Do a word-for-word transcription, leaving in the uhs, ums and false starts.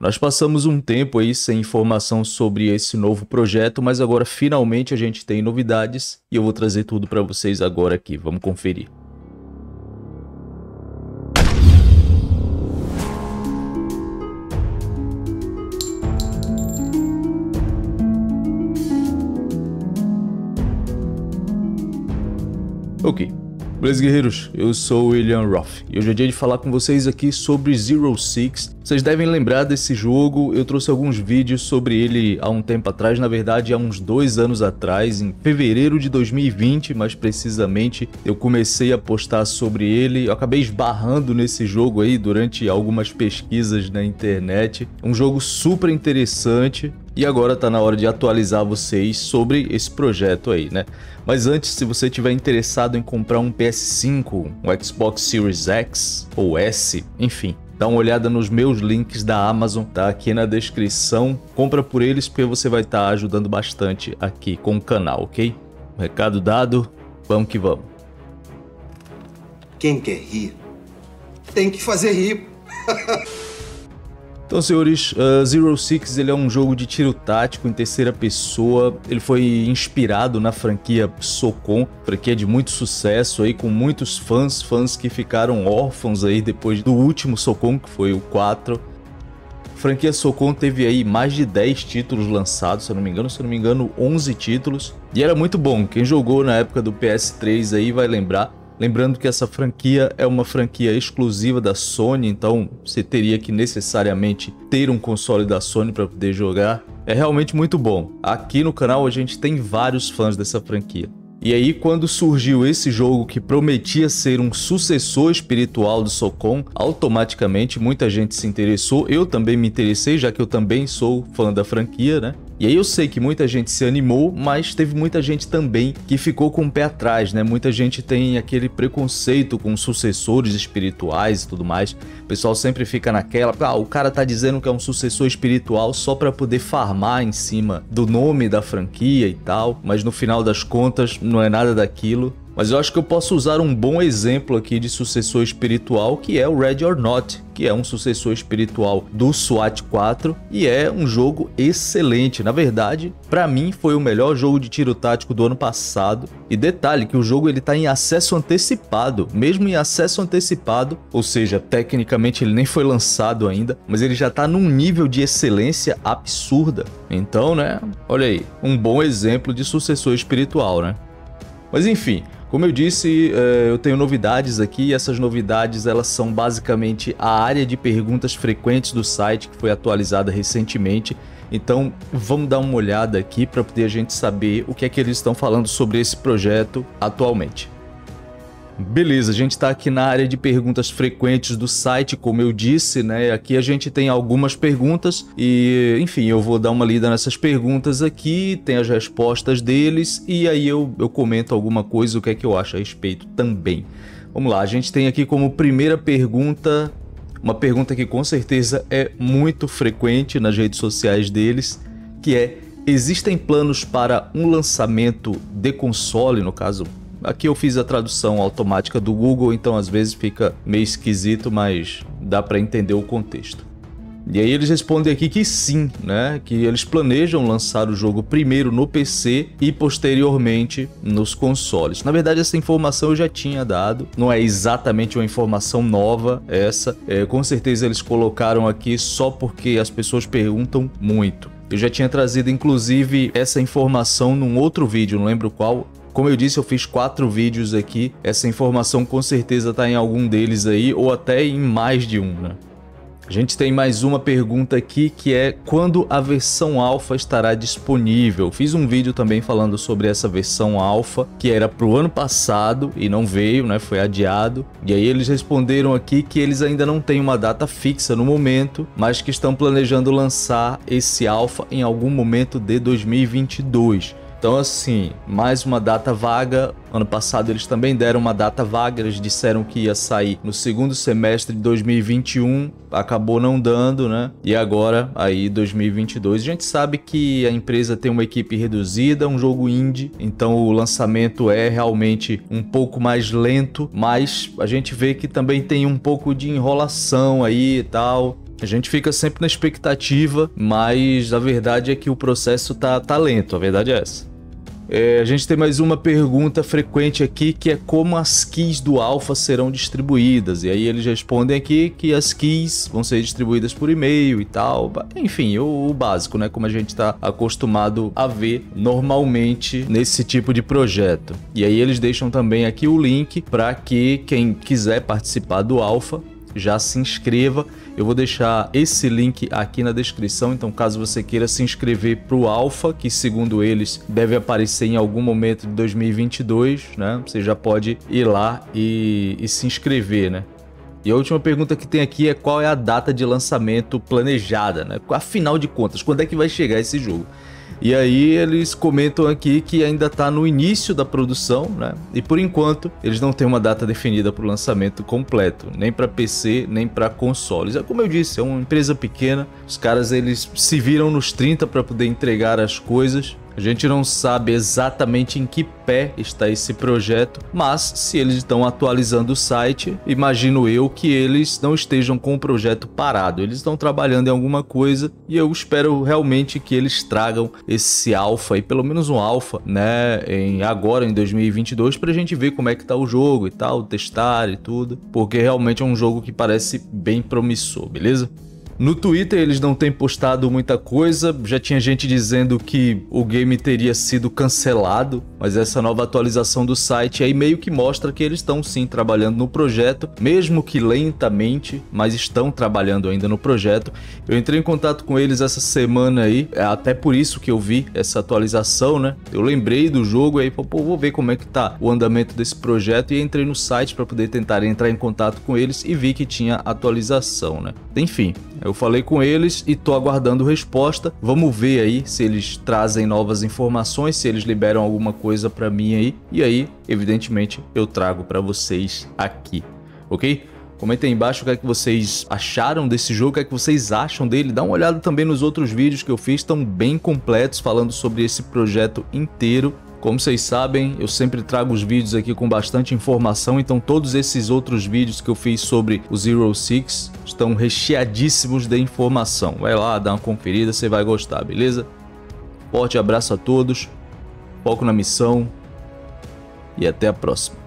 Nós passamos um tempo aí sem informação sobre esse novo projeto, mas agora finalmente a gente tem novidades e eu vou trazer tudo para vocês agora aqui. Vamos conferir. Ok. Beleza, guerreiros? Eu sou o William Roth e hoje é dia de falar com vocês aqui sobre Zero Six. Vocês devem lembrar desse jogo, eu trouxe alguns vídeos sobre ele há um tempo atrás, na verdade há uns dois anos atrás, em fevereiro de dois mil e vinte, mais precisamente, eu comecei a postar sobre ele. Eu acabei esbarrando nesse jogo aí durante algumas pesquisas na internet, um jogo super interessante. E agora tá na hora de atualizar vocês sobre esse projeto aí, né? Mas antes, se você tiver interessado em comprar um P S cinco, um Xbox Series X ou S, enfim, dá uma olhada nos meus links da Amazon, tá aqui na descrição. Compra por eles porque você vai estar ajudando bastante aqui com o canal, ok? Recado dado, vamos que vamos. Quem quer rir, tem que fazer rir. Então, senhores, uh, Zero Six ele é um jogo de tiro tático em terceira pessoa. Ele foi inspirado na franquia Socom, franquia de muito sucesso aí, com muitos fãs, fãs que ficaram órfãos aí depois do último Socom, que foi o quatro. A franquia Socom teve aí mais de dez títulos lançados, se eu não me engano, se eu não me engano, onze títulos. E era muito bom, quem jogou na época do P S três aí vai lembrar. Lembrando que essa franquia é uma franquia exclusiva da Sony, então você teria que necessariamente ter um console da Sony para poder jogar. É realmente muito bom. Aqui no canal a gente tem vários fãs dessa franquia. E aí, quando surgiu esse jogo que prometia ser um sucessor espiritual do Socom, automaticamente muita gente se interessou. Eu também me interessei, já que eu também sou fã da franquia, né? E aí eu sei que muita gente se animou, mas teve muita gente também que ficou com o pé atrás, né? Muita gente tem aquele preconceito com sucessores espirituais e tudo mais. O pessoal sempre fica naquela, ah, o cara tá dizendo que é um sucessor espiritual só para poder farmar em cima do nome da franquia e tal, mas no final das contas não é nada daquilo. Mas eu acho que eu posso usar um bom exemplo aqui de sucessor espiritual, que é o Ready or Not, que é um sucessor espiritual do SWAT quatro e é um jogo excelente. Na verdade, para mim foi o melhor jogo de tiro tático do ano passado. E detalhe que o jogo ele tá em acesso antecipado, mesmo em acesso antecipado, ou seja, tecnicamente ele nem foi lançado ainda, mas ele já tá num nível de excelência absurda. Então, né, olha aí, um bom exemplo de sucessor espiritual, né? Mas enfim, como eu disse, eu tenho novidades aqui e essas novidades elas são basicamente a área de perguntas frequentes do site que foi atualizada recentemente. Então vamos dar uma olhada aqui para poder a gente saber o que é que eles estão falando sobre esse projeto atualmente. Beleza, a gente está aqui na área de perguntas frequentes do site, como eu disse, né? Aqui a gente tem algumas perguntas e, enfim, eu vou dar uma lida nessas perguntas aqui, tem as respostas deles e aí eu, eu comento alguma coisa, o que é que eu acho a respeito também. Vamos lá, a gente tem aqui como primeira pergunta, uma pergunta que com certeza é muito frequente nas redes sociais deles, que é: existem planos para um lançamento de console, no caso? Aqui eu fiz a tradução automática do Google, então às vezes fica meio esquisito, mas dá para entender o contexto. E aí eles respondem aqui que sim, né? Que eles planejam lançar o jogo primeiro no P C e posteriormente nos consoles. Na verdade, essa informação eu já tinha dado, não é exatamente uma informação nova essa. É, com certeza eles colocaram aqui só porque as pessoas perguntam muito. Eu já tinha trazido inclusive essa informação num outro vídeo, não lembro qual. Como eu disse, eu fiz quatro vídeos aqui, essa informação com certeza está em algum deles aí, ou até em mais de um, né? A gente tem mais uma pergunta aqui que é: quando a versão alfa estará disponível? Fiz um vídeo também falando sobre essa versão alfa, que era para o ano passado e não veio, né? Foi adiado. E aí eles responderam aqui que eles ainda não têm uma data fixa no momento, mas que estão planejando lançar esse alfa em algum momento de dois mil e vinte e dois. Então assim, mais uma data vaga. Ano passado eles também deram uma data vaga, eles disseram que ia sair no segundo semestre de dois mil e vinte e um, acabou não dando, né? E agora, aí dois mil e vinte e dois, a gente sabe que a empresa tem uma equipe reduzida, um jogo indie, então o lançamento é realmente um pouco mais lento, mas a gente vê que também tem um pouco de enrolação aí e tal. A gente fica sempre na expectativa, mas a verdade é que o processo tá, tá lento, a verdade é essa. É, a gente tem mais uma pergunta frequente aqui, que é como as keys do alpha serão distribuídas. E aí eles respondem aqui que as keys vão ser distribuídas por e-mail e tal. Enfim, o, o básico, né? Como a gente está acostumado a ver normalmente nesse tipo de projeto. E aí eles deixam também aqui o link para que quem quiser participar do alpha já se inscreva. Eu vou deixar esse link aqui na descrição, então caso você queira se inscrever para o Alpha, que segundo eles deve aparecer em algum momento de dois mil e vinte e dois, né? Você já pode ir lá e, e se inscrever, né? E a última pergunta que tem aqui é qual é a data de lançamento planejada, né? Afinal de contas, quando é que vai chegar esse jogo? E aí eles comentam aqui que ainda está no início da produção, né? E por enquanto eles não têm uma data definida para o lançamento completo, nem para P C, nem para consoles. É como eu disse, é uma empresa pequena, os caras eles se viram nos trinta para poder entregar as coisas. A gente não sabe exatamente em que pé está esse projeto, mas se eles estão atualizando o site, imagino eu que eles não estejam com o projeto parado. Eles estão trabalhando em alguma coisa e eu espero realmente que eles tragam esse alpha, e pelo menos um alpha, né, em, agora em dois mil e vinte e dois, pra gente ver como é que tá o jogo e tal, testar e tudo, porque realmente é um jogo que parece bem promissor, beleza? No Twitter eles não têm postado muita coisa, já tinha gente dizendo que o game teria sido cancelado, mas essa nova atualização do site aí meio que mostra que eles estão sim trabalhando no projeto, mesmo que lentamente, mas estão trabalhando ainda no projeto. Eu entrei em contato com eles essa semana aí, é até por isso que eu vi essa atualização, né? Eu lembrei do jogo e aí, pô, vou ver como é que tá o andamento desse projeto, e entrei no site para poder tentar entrar em contato com eles e vi que tinha atualização, né? Enfim, eu falei com eles e tô aguardando resposta. Vamos ver aí se eles trazem novas informações, se eles liberam alguma coisa para mim aí. E aí, evidentemente, eu trago para vocês aqui, ok? Comentem aí embaixo o que é que vocês acharam desse jogo, o que é que vocês acham dele. Dá uma olhada também nos outros vídeos que eu fiz, estão bem completos, falando sobre esse projeto inteiro. Como vocês sabem, eu sempre trago os vídeos aqui com bastante informação, então todos esses outros vídeos que eu fiz sobre o Zero Six estão recheadíssimos de informação. Vai lá, dá uma conferida, você vai gostar, beleza? Forte abraço a todos, foco na missão e até a próxima.